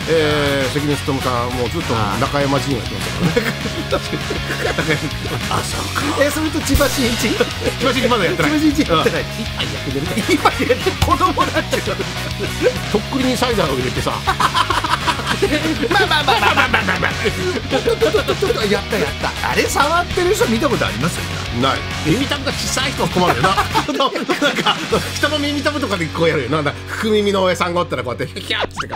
関根勤さんもうずっと中山陣をやってましたからね。あ、そうか。 それと千葉真一千葉真一まだやってない。 千葉真一やってない。今やって子供だってとっくりにサイダーを入れてさ。 まあやったあれ触ってる人見たことあります？ ない。耳たぶが小さい人は困るよな。なんか人の耳たぶとかでこうやるよ。なんだ福耳の親さんがおったらこうやってヒャーってか。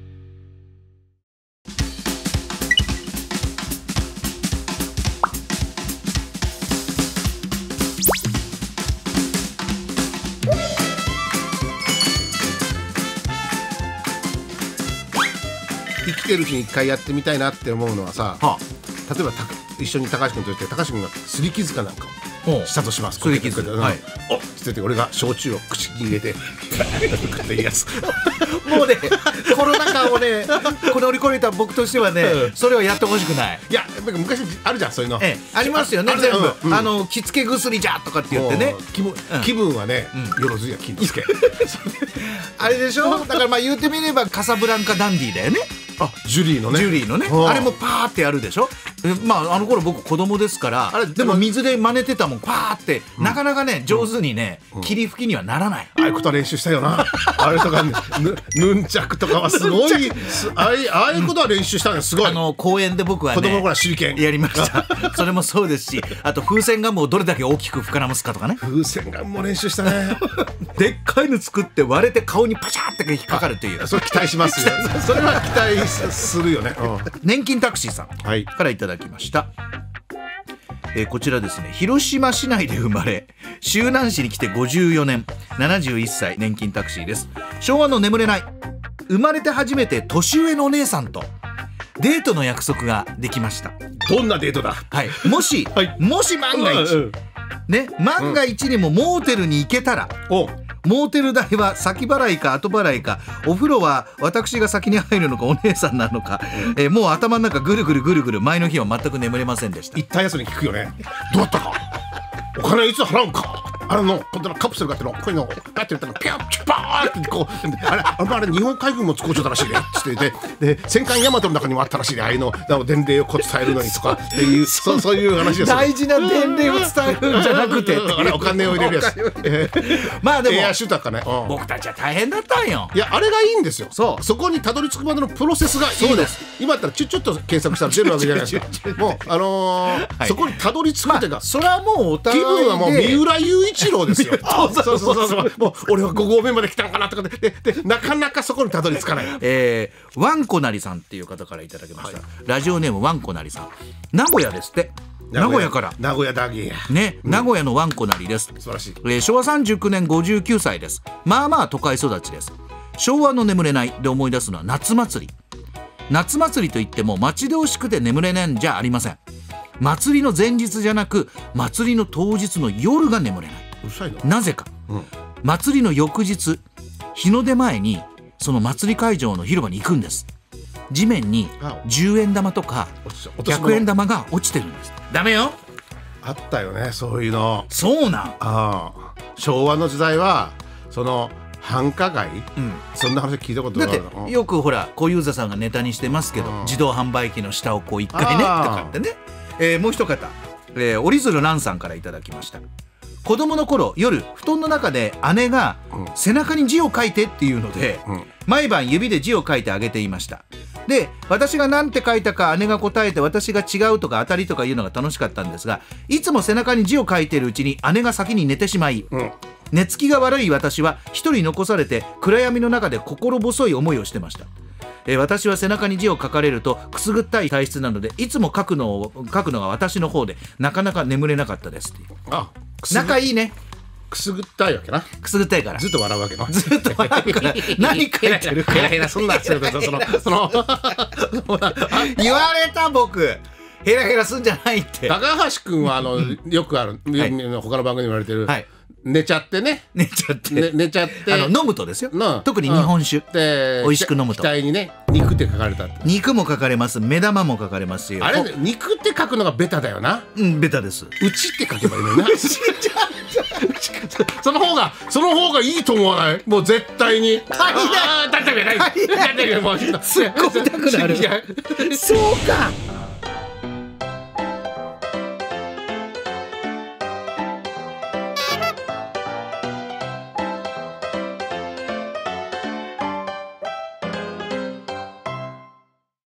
生きてるうちに一回やってみたいなって思うのはさ、例えば一緒に高橋君として高橋君がすり傷かなんかをしたとします。 すり傷、はい、 おっつって俺が焼酎を口に入れてっていいやつ。 もうねコロナ禍をね乗り越えた僕としてはね、それはやってほしくない。 いや昔あるじゃんそういうの。 ありますよね。全部着付け薬じゃとかって言ってね。 気分はねよろずや金付け。 あれでしょ。だからまあ言ってみればカサブランカダンディだよね。 あ、ジュリーのね。 あれもパーってやるでしょ。まああの頃僕子供ですから、でも水で真似てたもん。パーってなかなかね上手にね霧吹きにはならない。 ああいうことは練習したよな。あれとかヌンチャクとかはすごい。ああいうことは練習したのすごい。 公園で僕はね子供の頃は手裏剣やりました。それもそうですし、あと風船ガムをどれだけ大きく膨らますかとかね。 風船ガムも練習したね。 でっかいの作って割れて顔にパシャーって引っかかるっていう。 それ期待しますよ。それは期待するよね。 年金タクシーさんからいただきました。こちらですね、広島市内で生まれ周南市に来て54年71歳年金タクシーです。昭和の眠れない。生まれて初めて年上のお姉さんとデートの約束ができました。 どんなデートだ。 もし万が一ね、万が一にもモーテルに行けたら、モーテル代は先払いか後払いか、お風呂は私が先に入るのかお姉さんなのか、もう頭の中ぐるぐる前の日は全く眠れませんでした。 行ったやつに聞くよね。どうだったか、お金いつ払うんか、あれの今度のカプセルがあってのこういうのをパッてやったらピャッチュパーってこうあれ日本海軍も使うちゃったらしいねっつってで戦艦大和の中にもあったらしいね、ああいうの伝令をこう伝えるのにとかっていうそういう話です。 大事な伝令を伝えるんじゃなくてお金を入れるやつ。 まあでもエアシューターかね。 僕たちは大変だったんよ。 いやあれがいいんですよ。そこにたどり着くまでのプロセスがいいのです。今だったらちょっと検索したら出るわけじゃないですか。もうそこにたどり着くっていうか、 それはもうお互いで気分はもう三浦雄一郎ですよ。そうもう俺は5合目まで来たのかなとかでなかなかそこにたどり着かない。 ワンコなりさんっていう方からいただきました。ラジオネームワンコなりさん、名古屋ですって。名古屋から名古屋だけね、名古屋のワンコなりです。 素晴らしい。 昭和39年59歳です。まあまあ都会育ちです。昭和の眠れないで思い出すのは夏祭り。夏祭りといっても待ち遠しくて眠れないんじゃありません。祭りの前日じゃなく祭りの当日の夜が眠れない。 うるさいの。 なぜか、祭りの翌日日の出前にその祭り会場の広場に行くんです。地面に10円玉とか100円玉が落ちてるんです。ダメよ。 あったよねそういうの。 そうなん。 昭和の時代はその繁華街、そんな話聞いたことない。 だってよくほら小遊三さんがネタにしてますけど、自動販売機の下をこう一回ねとかってね。もう一方、折鶴蘭さんからいただきました。子供の頃夜布団の中で姉が背中に字を書いてっていうので、毎晩指で字を書いてあげていました。で私が何て書いたか姉が答えて、私が違うとか当たりとかいうのが楽しかったんですが、いつも背中に字を書いているうちに姉が先に寝てしまい、寝つきが悪い私は一人残されて暗闇の中で心細い思いをしてました。私は背中に字を書かれるとくすぐったい体質なので、いつも書くのが私の方でなかなか眠れなかったですっていう。仲いいね。 くすぐったいわけな。 くすぐったいからずっと笑うわけな。 ずっと笑うから何書いてるかそんな言われた。僕ヘラヘラすんじゃないって。 高橋君はよくある他の番組に言われてる、 寝ちゃってね。 寝ちゃって、 寝ちゃって飲むとですよ、 うん特に日本酒、 で美味しく飲むと額にね肉って書かれたって。 肉も書かれます、目玉も書かれますよ。 あれね肉って書くのがベタだよな。 うんベタです。 うちって書けばいいのにな。その方がいいと思わない？もう絶対に。だってもう突っ込みたくなる。そうか。